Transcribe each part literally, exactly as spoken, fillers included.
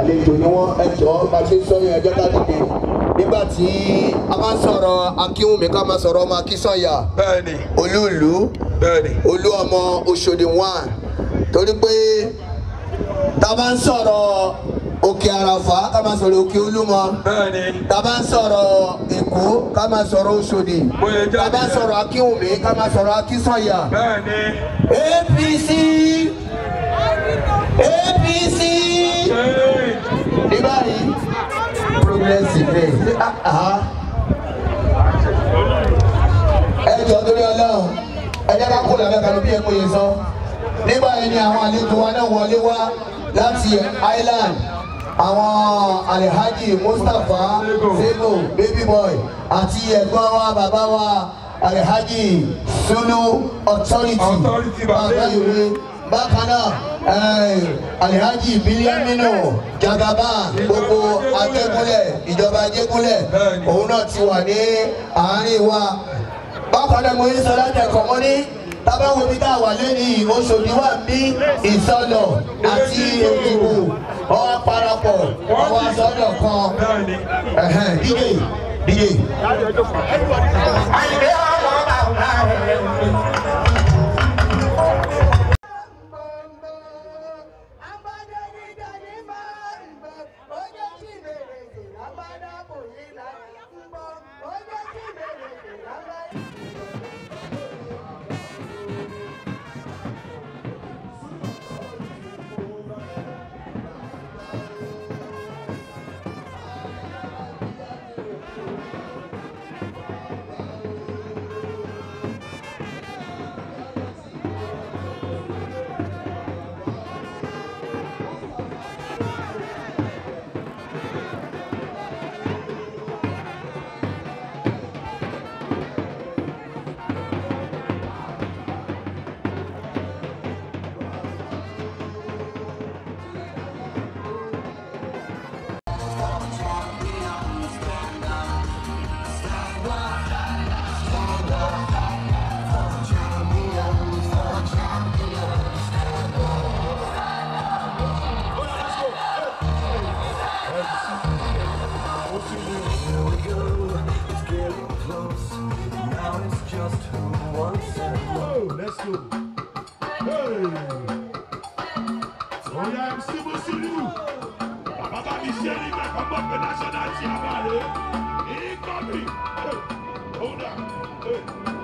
àlejò ni wọ́n ẹjọ́ bá ṣe sọ yẹn ẹjọ́ ká dìde nígbà tí a máa ń sọ̀rọ̀ Akínwùmí ká máa sọ̀rọ̀ ọmọ Akínsànyà bẹ́ẹ̀ni olúùlú bẹ́ẹ̀ni olú ọmọ Òṣòdì one torí pé tá a bá ń sọ̀rọ̀ Òkè Àràfá ká máa sọ̀rọ̀ Òkè Olúmọ bẹ́ẹ̀ni tá a bá ń sọ̀rọ̀ Èkó ká máa sọ̀rọ̀ Òṣòdì tá a bá ń sọ̀rọ̀ Akínwùmí ká máa sọ̀rọ̀ Akínsànyà bẹ́ẹ̀ni A P C A P C ní báyìí progressive ẹ jọ torí Ọlọ́run ẹ jẹ́ ká kó làbẹ́ kan bí ẹ mọ̀ yẹn sọ nígbà yẹn ni àwọn àlejò wa náà wọlé wá láti Island àwọn Alhaji Mustapha Sego baby boy àti ẹ̀gbọ́n wa bàbá wa Alhaji Sulu authority bàbá ìwé bákan náà Alhaji Biliamino Jagaba gbogbo Ajégúnlẹ̀ ìjọba Ajégúnlẹ̀ òun náà ti wà ní àárín wa bákan náà mo yí sọ láti ẹ̀kọ́ mọ́ ní tábà wo bí tá a wà lẹ́yìn Òṣòdì wà bí Ìsọlọ̀ àti Èkìtì ọwọ́ parapọ̀ ọwọ́ sọ́dọ̀ kan díje díje. Let's go. Hey. Oh yeah, I'm still Muslim. Baba mi ṣe ní mẹ́kọ̀ọ́ gbọ́ pé national ti àbálẹ̀. Ìkọ́bí. Hold on. Hey.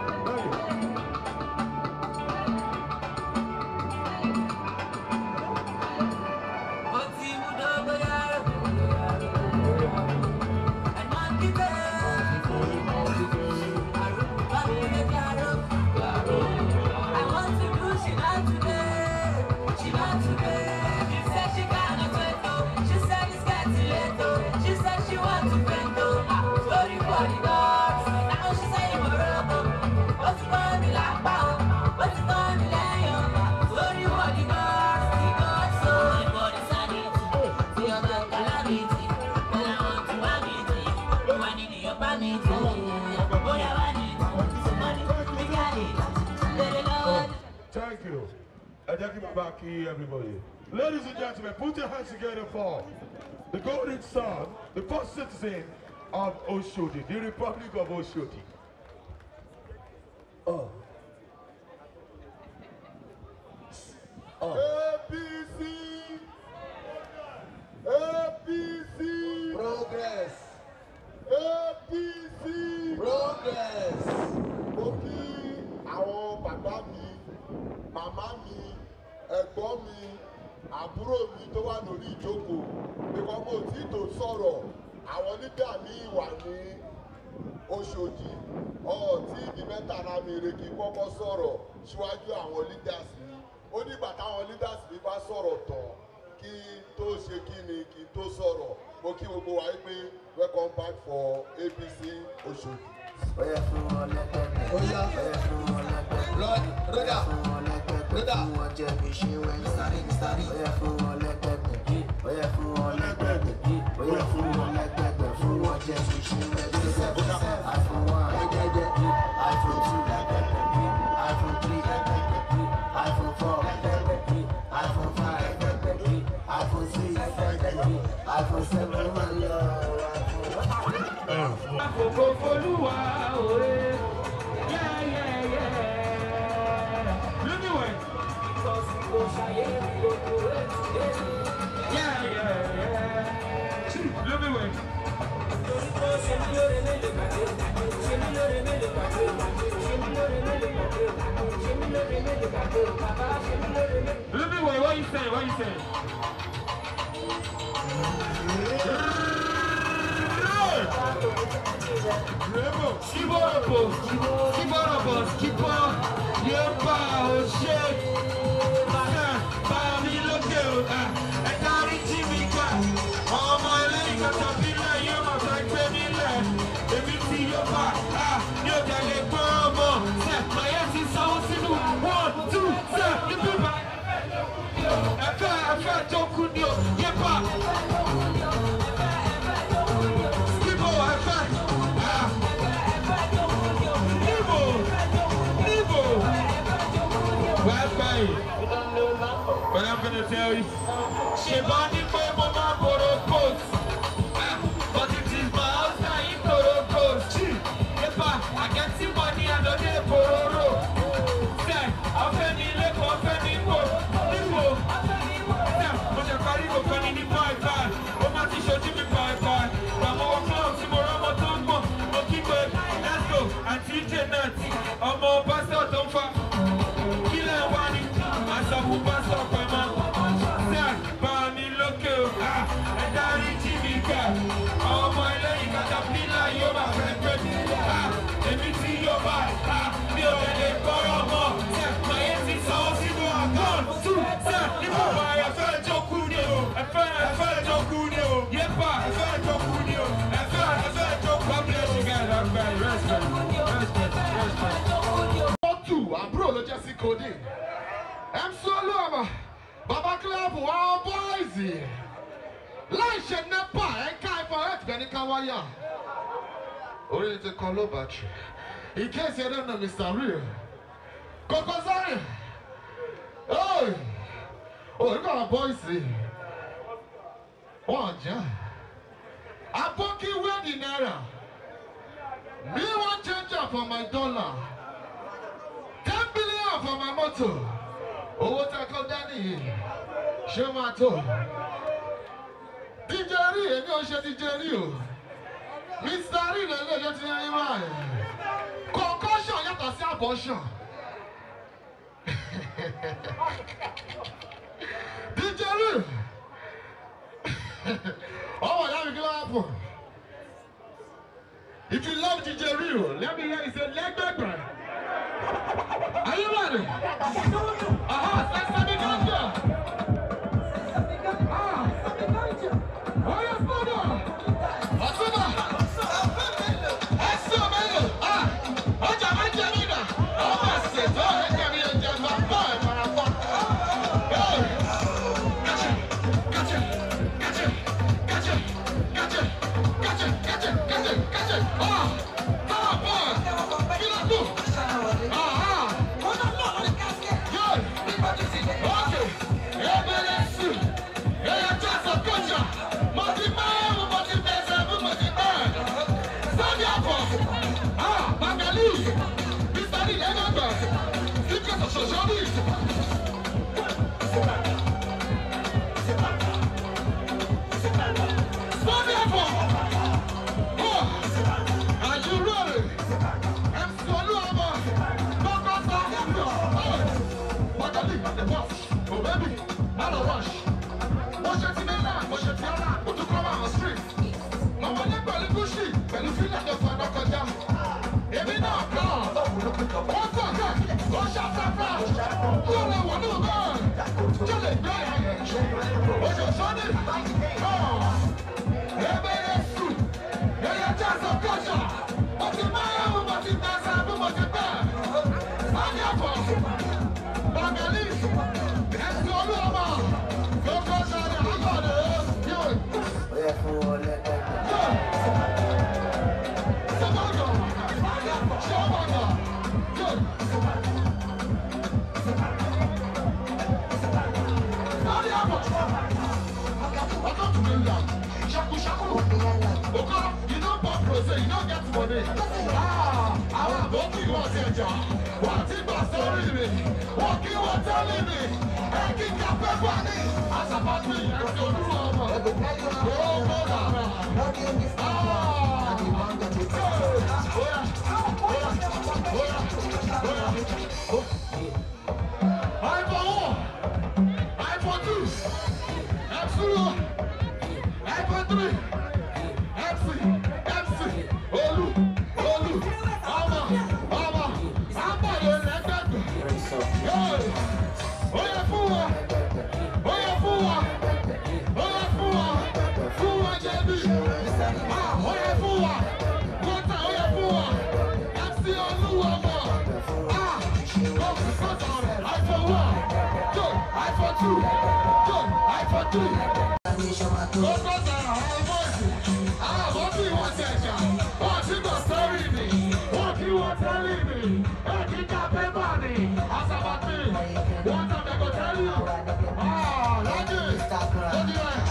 Thank you. I just give it back here, everybody. Ladies and gentlemen, put your hands together for the golden son, the first citizen of Oshodi, the Republic of Oshodi. Oh. Oh. A P C! A P C! Progress! A P C! Progress! Òkì àwọn bàbá mi, màmá mi, ẹ̀gbọ́n mi, àbúrò mi tó wà lórí ìjókòó, nípa mo tí tó sọ̀rọ̀, àwọn nígbà mi wà ní Òṣòdì, ọ̀ọ́tí ìdí mẹ́ta náà mi rè kí kọ́kọ́ sọ̀rọ̀ síwájú àwọn leaders mi. Ó nígbà táwọn leaders mi bá sọ̀rọ̀ tán kí tó ṣe kí ni kí tó sọ̀rọ̀. Mo kí gbogbo wa pé welcome back for A P C Òṣòdì. Oya fún wọn lẹ́gbẹ̀ẹ́. Oya. Oya fún wọn lẹ́gbẹ̀ẹ́. Broda. Oya fún wọn lẹ́gbẹ̀ẹ́. Broda. Fún wọn jẹ́ bí ṣe wẹ̀ ní sáré ní sáré. Oya fún wọn lẹ́gbẹ̀ẹ́. Oya fún wọn lẹ́gbẹ̀ẹ́. Oya fún wọn lẹ́gbẹ̀ẹ́. Fún wọn jẹ́ bí ṣe wẹ̀ ní sáré. iPhone one lẹ́gbẹ̀ẹ́. iPhone two lẹ́gbẹ̀ẹ́. iPhone three lẹ́gbẹ̀ẹ́. iPhone four lẹ́gbẹ̀ẹ́. iPhone five lẹ́gbẹ̀ẹ́. iPhone iPhone six, iPhone seven, my love. Àkókò folúwa òye. Yeah, yeah, yeah. Lúmiwẹ̀. Ìtọ́síkò ṣayé gbogbo ètùdé. Yeah, yeah, yeah. Lúmiwẹ̀. Torí tó ṣe mí lóore mélòó gbàgbé. Ṣe mí lóore mélòó gbàgbé. Ṣe mí lóore mélòó gbàgbé. Ṣe mí lóore mélòó gbàgbé. Bàbá ṣe mí lóore mélòó. Lúmiwẹ̀, what you say? What you say? Kiborobo, Kiborobo, Kibo, Yepa, Oshe, Bami Loke, Ekari Jimika, ọmọ ẹlẹ́yìn katapila yóò máa fẹ́ gbé nílẹ̀, èmi ti yóò bá a ní ọjà lè gbọ́ ọmọ, ṣe màyẹ́ ti sanwó sínú one two ṣe níbí bá ẹ̀fẹ́ ẹ̀fẹ́ tó kú ní o, Yepa. But I'm gonna tell you, she bought it for my mom for a post. But it is my house that you for a post. If I can see money, I don't need for a row. Say, I'm fanning lip, I'm fanning more. Nipo, but you're carrying a funny in the pie pie. Oh, my t-shirt, you be pie pie. I'm more close, tomorrow, I'm a tongue. Okay, good, let's go. And T J Nuts, I'm more pastor, don't fuck. Kill and one. Asa hupa sopa ma, sa bami loke o, ah, edari jimika, ọmọ ẹlẹ́yìn katapila yóò máa fẹ́ pẹ́, ah, èmi tí yóò bá, ah, mi ò lè kọ́rọ̀ mọ́, ṣe màyé ti sanwó sínú àgọ́n, tú, ṣe ìfọ̀mọ̀ ẹ̀fẹ́ jókòó ni o, ẹ̀fẹ́ ẹ̀fẹ́ jókòó ni o, yépa ẹ̀fẹ́ jókòó ni o, ẹ̀fẹ́ ẹ̀fẹ́ jókòó. God bless you guys, everybody, respect, respect, respect. Mọ́tò àbúrò ló jẹ́ sí Kòdì. M C Olúọmọ, Baba Club, our boys. Láìṣe NEPA, ẹ̀ka ìfọ̀rẹ́ tìbẹ̀ ní Káwáyà. Orí ti kan low battery. In case you don't know Mister Real. Koko Zaria. Oh, oh, look at our boys. Wọ́n jà. Aboki wear the naira. Me want change for my dollar. Ten billion for my motor. Owó tá a kọ́ dání yìí, ṣé máa tó? D J Rí, èmi ò ṣe D J Rí o. Mister Rí lélẹ̀ ló ti yẹn wá ẹ̀. Concussion yàtọ̀ sí abortion. D J Rí, ọmọ ìyá mi kí ló wá pọ̀? If you love D J Rí o, let me hear you say lẹ́gbẹ̀gbẹ̀. Are you ready? Aha, Sesame Ganja! Ah! Oh, yes, brother! Asuba! Ẹsẹ̀ mélòó? Ah! Ọjà máa ń jẹ mí nà! Ọmọ àṣetọ́ ẹ̀jẹ̀ mi ò jẹ bàbá ẹ̀ farapọ̀. Gotcha! Gotcha! Gotcha! Gotcha! Gotcha! Gotcha! Gotcha! Gotcha! Gotcha! Ah! Come on! Get up, move! Okay, you don't pop rosé, you don't get money. Ah, àwọn àbókì wọ́n ti ẹja. Wọ́n ti gbà sórí mi. Wọ́n kí wọ́n tẹ́lẹ̀ mi. Ẹ kí ká pẹ́ pa ní. Àṣàbàtì ẹ̀sìn olúwa ọmọ. Ó mọ̀ dàrá. Ah, oya, oya, oya, oya. iPhone one, iPhone two, Epsilon, iPhone three, M C, M C, Olu, Olu, Ama, Ama, Ama yóò lẹ́gbẹ̀gbẹ̀. Oya fún wa, oya fún wa, oya fún wa, fún wa jẹ̀bi. Oya fún wa, kọ́tà oya fún wa, M C Olúwa mọ̀. iPhone one, good, iPhone two, good, iPhone three. Go go down, our voice. Ah, what do you want to say? What you got story me? What you want telling me? Hey, keep that paper me. Ask about me. One time I go tell you. Ah, like this. What do you want?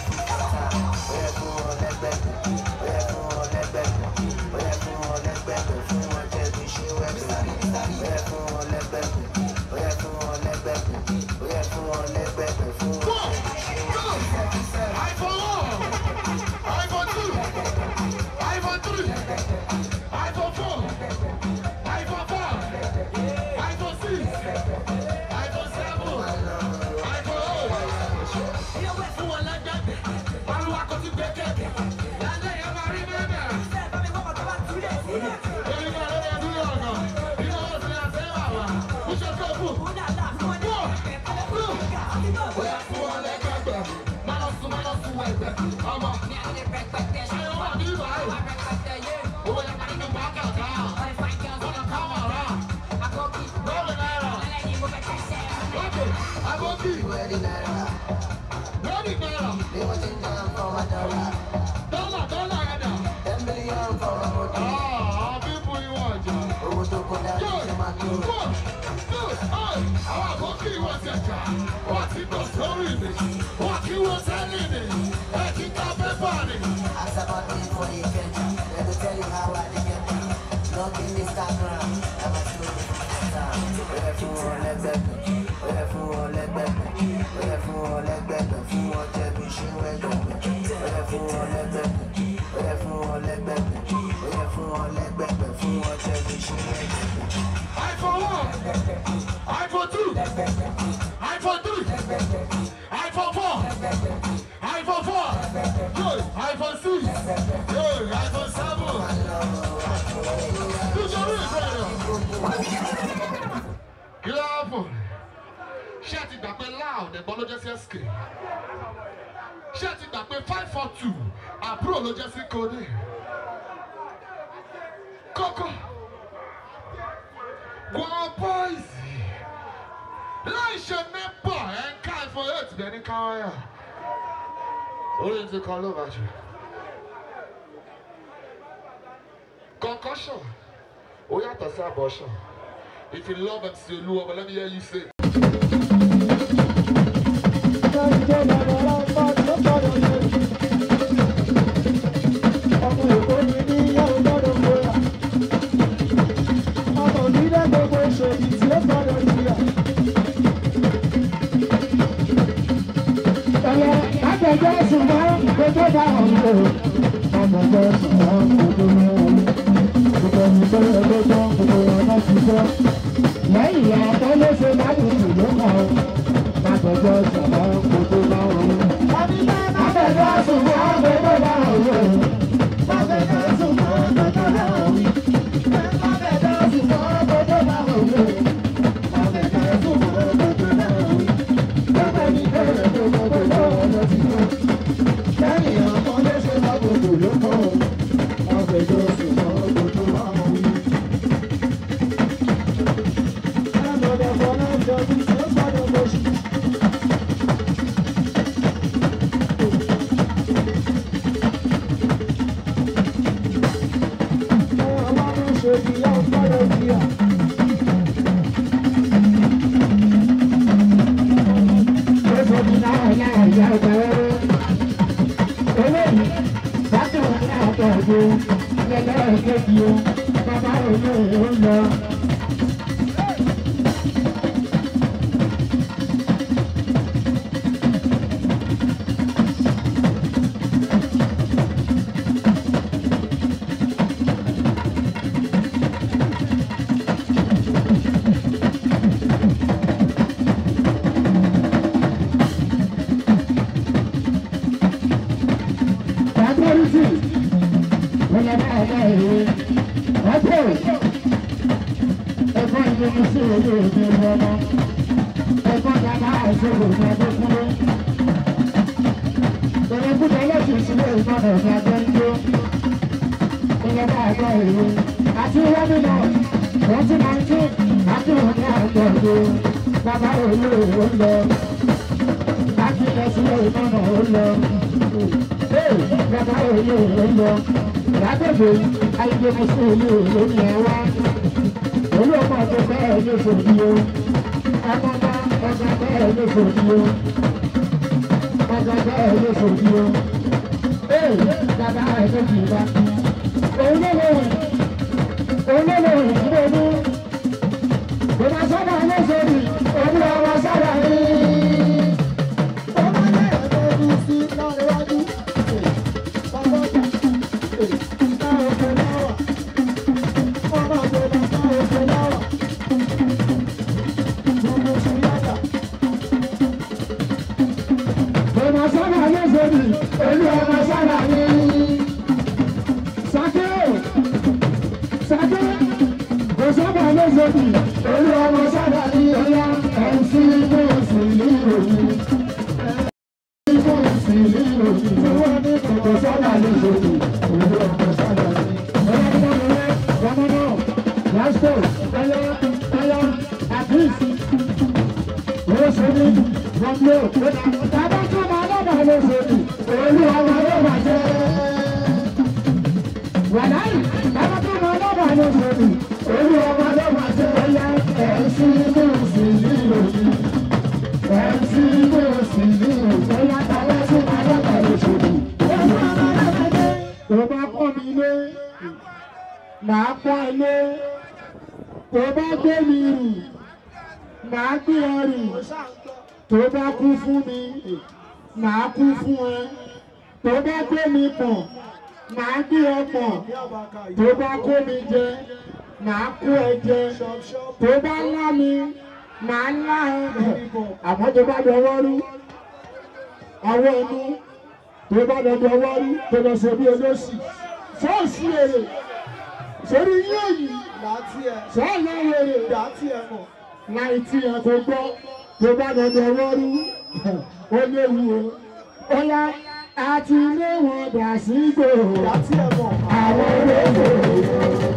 iPhone one, iPhone two, iPhone three, iPhone four, iPhone five, iPhone six, iPhone seven, iPhone eight. Fún wọn lágbàgbé, olúwa kò ti gbẹ́kẹ̀lé. Lálẹ́ yẹn máa rí bẹ́ẹ̀. Èyí kan ló dé dúró ọ̀nà. Iná ó sì àṣẹ bàbá. Ó ṣe tó kù. Wọ́n fún wọn lágbàgbé. Ama, ṣe wà ní ìbáyìí. Owó yẹn parí ní bákàtà. Ọ̀nà kámàrà. Lọ́ọ̀lì náírà. Lọ́ọ̀kì, Abọ́kì. Lọ́ọ̀lì náírà. Dọ́là dọ́là ẹ̀dà. Ah, bíbú ìwọ̀n ọjà. Yóò, àwọn àbókì wọ́n ti ẹ̀jà. Wọ́n ti gbọ̀ sórí mi. Wọ́n kí wọ́n tẹ́lẹ̀ mi. Ẹ kí ká fẹ́ bá mi. iPhone one, iPhone two, iPhone three, iPhone four, iPhone four, good, iPhone six, good, iPhone seven. Kí ló happen? Ṣé ẹ ti gbà pé loud ẹ̀gbọ́n ló jẹ́ sí S K? Ṣé ẹ ti gbà pé five four two àbúrò ló jẹ́ sí Kode? Kókó. Wọ́n bọ́ìsì. Láì ṣe mẹ́pà ẹ̀ ń ká iPhone eight bẹ́ẹ̀ ní káwáyà. Orí ti kan ló bàjẹ́. Concussion. Ó yàtọ̀ sí abortion. If you love M C Olúwa, let me hear you say. Lẹ́yìn àtọ́ ló ṣe lábùkù ló kàn lágbègbè ṣọ̀rọ̀ gbogbo bá wọn. Lágbègbè ṣùgbọ́n gbogbo bá wọn. Lágbègbè ṣùgbọ́n gbogbo bá wọn. Lágbègbè ṣùgbọ́n gbogbo bá wọn. Lágbègbè ṣùgbọ́n gbogbo bá wọn. Gbogbo ní bẹ̀rẹ̀ gbogbo bá wọn lọ sí wọn. Lẹ́yìn àtọ́ ló ṣe lábùkù ló kàn lágbègbè ṣùgbọ́n gbogbo bá wọn. àgbẹ̀dẹ lẹ́lẹ́kẹ̀kì o bàbá òye ò lọ. Bàbá olú ò lọ, akílẹ̀ sílẹ̀ ìmọ̀nà ò lọ. Bàbá olú ò lọ, lágbègbè ayélujára sí olú lónìí ẹ̀ wá. Olú ọmọ ọdún bẹ́ẹ̀ ló fòdì o, ọmọ ọmọ ọjà bẹ́ẹ̀ ló fòdì o, ọjà bẹ́ẹ̀ ló fòdì o. Bàbá ẹ̀ ló kì í bá. Òun ló lè wìn, òun ló lè wìn fún olú. Bàbá sábà ló sọ̀rọ̀, òun ọmọ sábà ní. Ọmọ náà ló ní sí lọ́rẹ́wájú. Bàbá ọjà, ká òkè láwà. Ọmọ àgbẹ̀dẹ ká òkè láwà. Gbogbo sí yàtà. Bàbá sábà ló sọ̀rọ̀, òun ọmọ sábà ní. Sàkè, sàkè, kò sábà ló sọ̀rọ̀. Olú ọmọ sábà ní ọlá ẹ̀sìn ìbò ìsìnlẹ̀ ìròyìn. Ìbò ìsìnlẹ̀ ìròyìn tí wọ́n ní kòkò sábà lè ṣòdì. Olú ọmọ sábà ní. Ọlọ́dún ọ̀rẹ́ Ramadan, Lásìkò, Ẹyọ, Ẹyọ, Àdìs, Oṣèlú, Gbọ̀ngbò, Tàbá tó máa lọ́dọ̀ lè ṣòdì. Olú ọmọ yóò máa jẹ́. Wàláyì, tàbá tó máa lọ́dọ̀ lè ṣòdì. Olú ọmọ yóò máa jẹ́. Ẹ̀sìn ìbò ìsìnlẹ̀ ìròyìn. Ẹ̀sìn ìbò ìsìnlẹ̀ ìròyìn. Ẹ̀yà tàwọn tí máa lọ́kà lè ṣòdì. Tó bá kọ́ mi ilé, màá pọ́n ilé. Tó bá gbé mi rù, màá gbé ọ rì. Tó bá kú fún mi, màá kú fún ẹ. Tó bá gbé mi pọ̀n, màá gbé ọ pọ̀n. Tó bá kó mi jẹ, màá kó ẹ jẹ. Tó bá ńlá mi, màá ńlá ẹ. Àmọ́ tó bá dọwọ́ rú, àwọn ẹnu tó bá dọdọ wọ́ rú, tó lọ sọ bí olóṣì. Fọ́ọ̀sì èrè, sórí yóò yìí, sọ́ọ̀lá èrè, láì tí ẹ kò gbọ́, tó bá dọdọ wọ́ rú, ó léwu o. Ó yá, àti ilé wọn dà sí gbòòrò, àwọn olóògbé.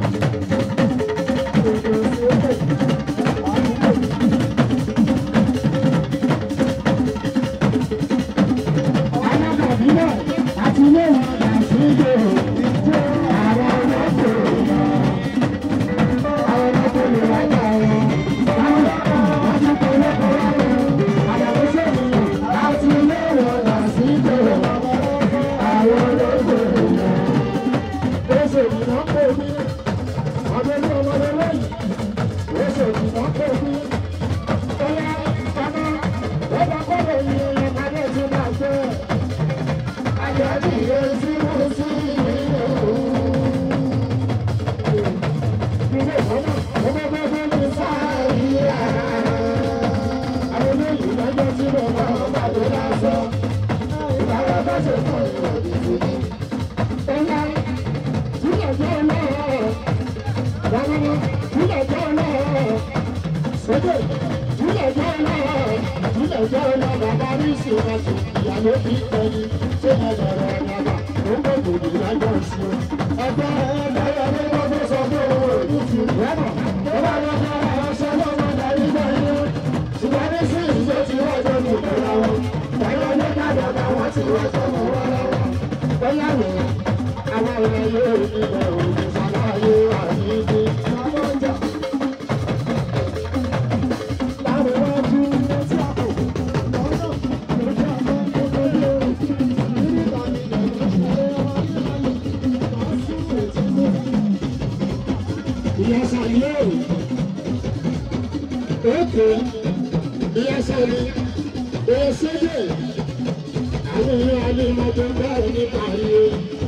òkè ìyá sọ́ni ìyá sódè àwọn èèyàn alẹ́ mọ́tò ń bá òní pariwo.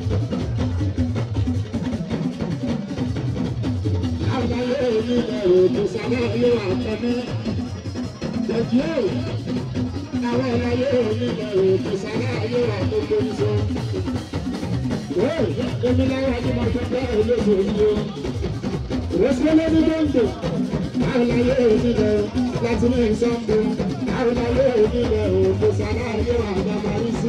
àwọn ayé òní ẹ̀rọ kò sábà lé àkọ́bí. Jẹ̀jú àwọn ayé òní ẹ̀rọ kò sábà lé àkọ́bí sọ. Èmi náà wà ní mọ́tò ń bá òní sọ. Rẹ́sílẹ̀ ní gbòǹgbò. Àwọn ayé òní ẹ̀rọ láti ní ìsọ́nbù. Àwọn ayé òní ẹ̀rọ kò sábà lé àkọ́bí sí.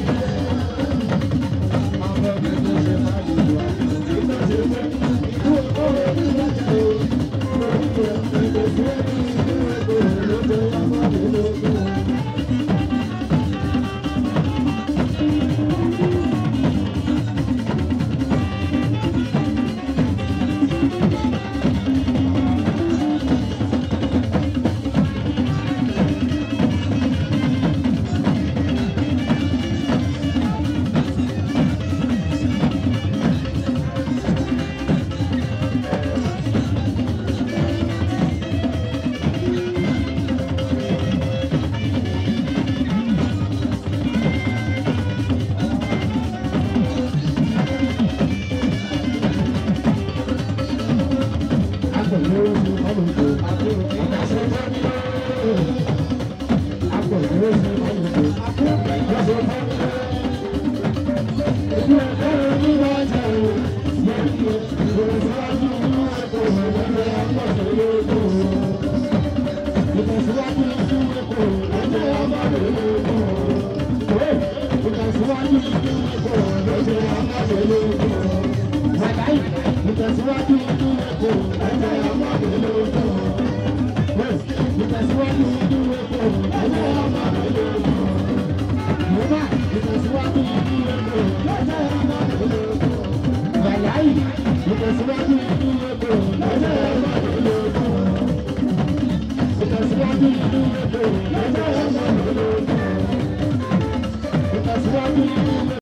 Thank you. Because what